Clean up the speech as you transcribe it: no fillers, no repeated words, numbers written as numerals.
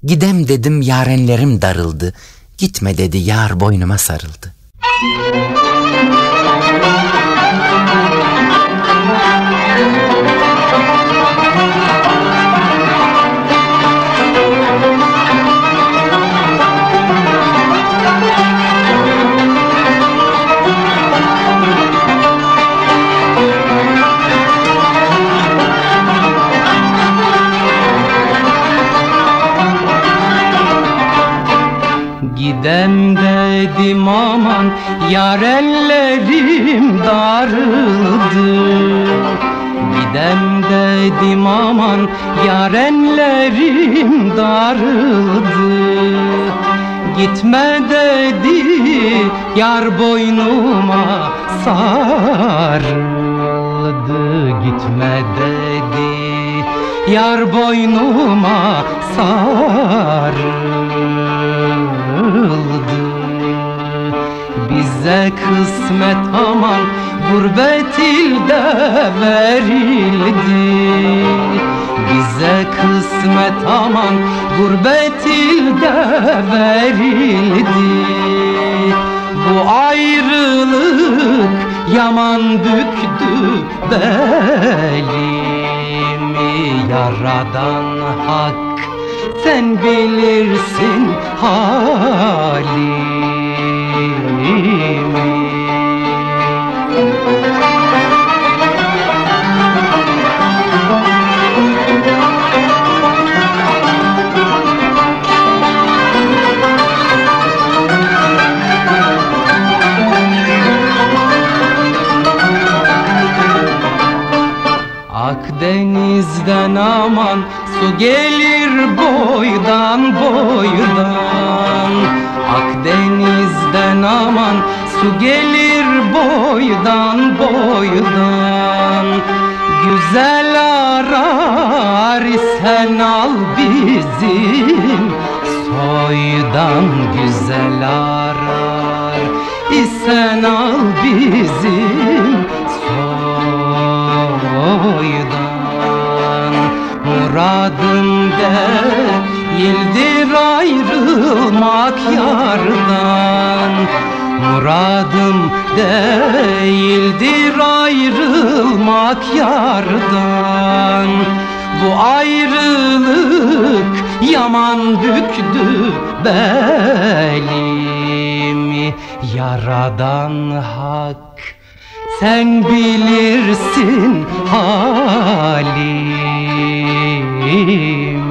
Gidem dedim yarenlerim darıldı. Gitme dedi yar boynuma sarıldı. Gidem dedim aman yarenlerim darıldı. Gidem dedim aman yarenlerim darıldı. Gitme dedi yar boynuma sarıldı. Gitme dedi yar boynuma sarıldı. Bize kısmet aman gurbet ilde verildi. Bize kısmet aman gurbet ilde verildi. Bu ayrılık yaman büktü belimi. Yaradan hak sen bilirsin halimi. Akdeniz'den aman su gelir boydan boydan. Akdeniz'den aman su gelir boydan boydan. Güzel arar isen al bizim soydan. Güzel arar isen al bizim soydan. Muradım değildir ayrılmak yardan. Muradım değildir ayrılmak yardan. Bu ayrılık yaman büktü belimi. Yaradan hak sen bilirsin halimi.